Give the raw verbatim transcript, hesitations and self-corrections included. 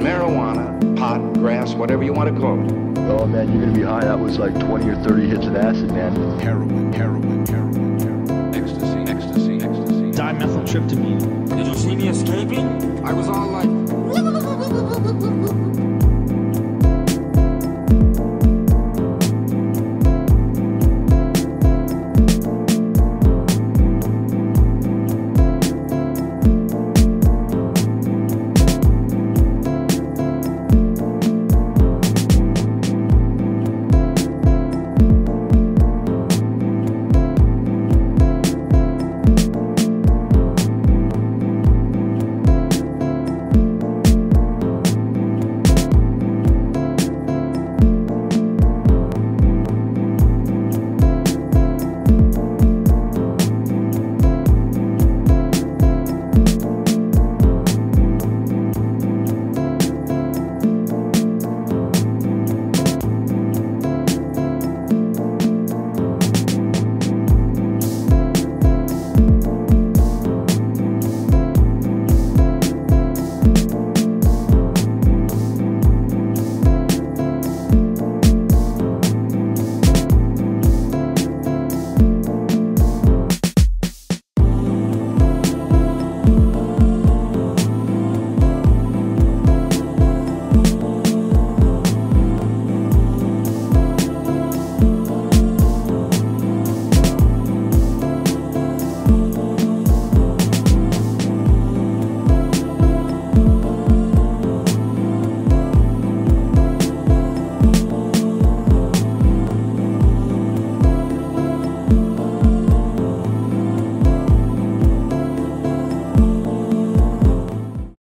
marijuana, pot, grass, whatever you want to call it. Oh man, you're gonna be high. That was like twenty or thirty hits of acid, man. Heroin, heroin, heroin, heroin. Ecstasy, ecstasy, ecstasy. Dimethyltryptamine. Did you see me escaping? I was all like...